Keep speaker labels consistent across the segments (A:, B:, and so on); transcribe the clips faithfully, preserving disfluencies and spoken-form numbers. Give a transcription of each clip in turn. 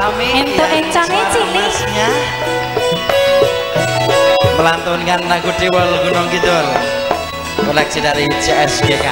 A: Amin.
B: Entuk encone cilik.
A: Melantunkan lagu Dewol Gunung Kidul. Koleksi dari C S G K.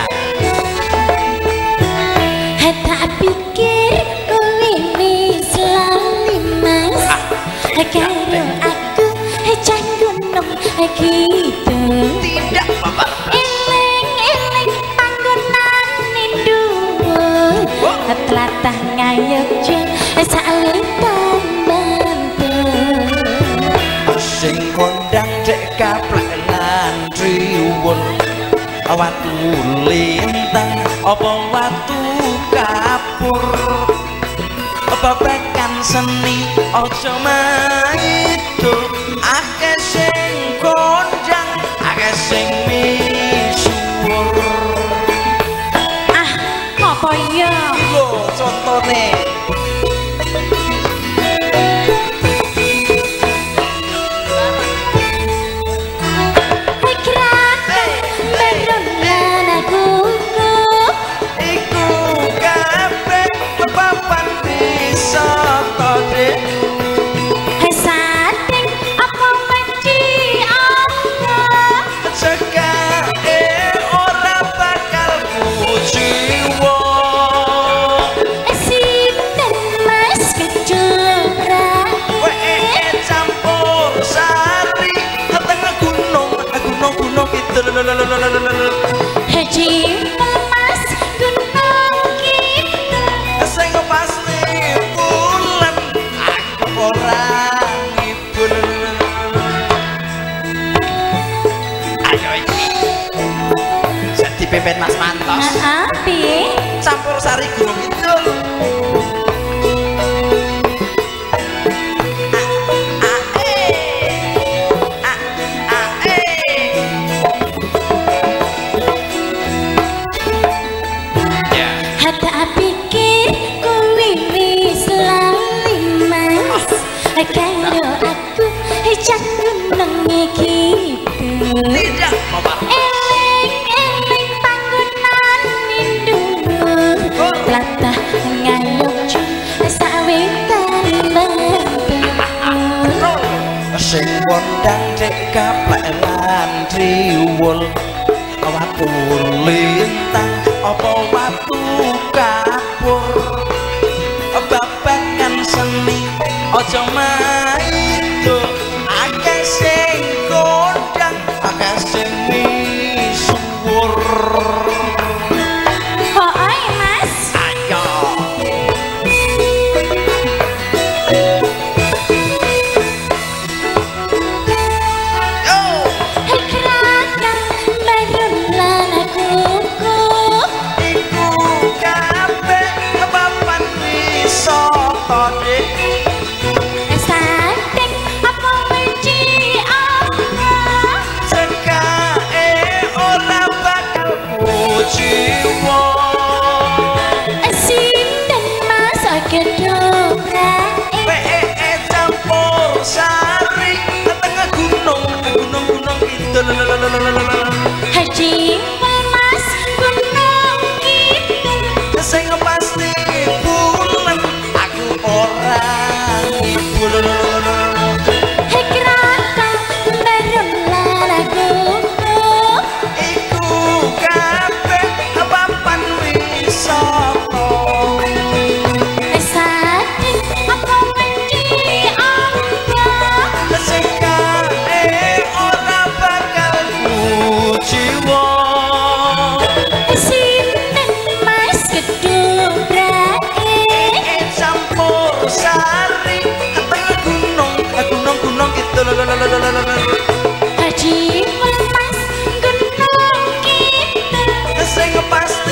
B: Tak pikir kowe wis lali mas. Karo aku cah gunung gitu.
A: Tidak bapak.
B: Eling-eling panggonan dhuwur. Tlatah ngayogja sawitan bantul.
A: Sing kondang dek kaplek lan triwul. Watu lintang apa watu kapur. Babakan seni aja maido. Akeh sing kondang, akeh sing misuwur.
B: Ah, apa ya?
A: Lho contone.
B: Haji melepas gunung kita.
A: Sing pasti bulan aku orang ibun. Ayo iki jadi pimpin Mas Mantos.
B: Nah, piye?
A: Campur sari Gunung Kidul.
B: Karo aku cah gunung gitu.
A: Tidak bapak.
B: Eling-eling panggonan dhuwur. Tlatah ngayogja sawitan bantul.
A: Sing kondang dek kaplek lan triwul. Watu lintang apa watu kapur. Babakan seni aja maido. Akeh sing kondang, akeh sing misuwur.
B: Oh, oi mas.
A: Ayo. Yo.
B: Kerakan baru lan aku.
A: Iku kabeh papan wisata dek.
B: Sadek apa menci apa.
A: Sekae ora bakal kuciwa.
B: Sinden masak kedoprak.
A: Pee campur sari tengah gunung, gunung gunung kidul.
B: Haji mas gunung gitu.
A: Sing pasti bulan aku orang ibul.
B: Kerakan baru lan aku.
A: Iku kabeh papan wisata.
B: Sadek apa menci apa.
A: Sekae ora bakal kuciwa.
B: Sinden mas kedoprak.
A: Campur sari tengah gunung, gunung gunung gitu.
B: Haji mas gunung gitu.
A: Sing pasti